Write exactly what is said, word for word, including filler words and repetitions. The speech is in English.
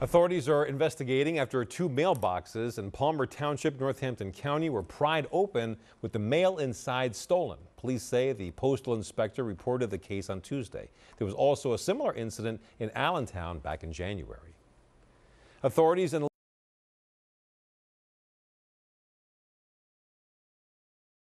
Authorities are investigating after two mailboxes in Palmer Township, Northampton County were pried open with the mail inside stolen. Police say the postal inspector reported the case on Tuesday. There was also a similar incident in Allentown back in January. Authorities in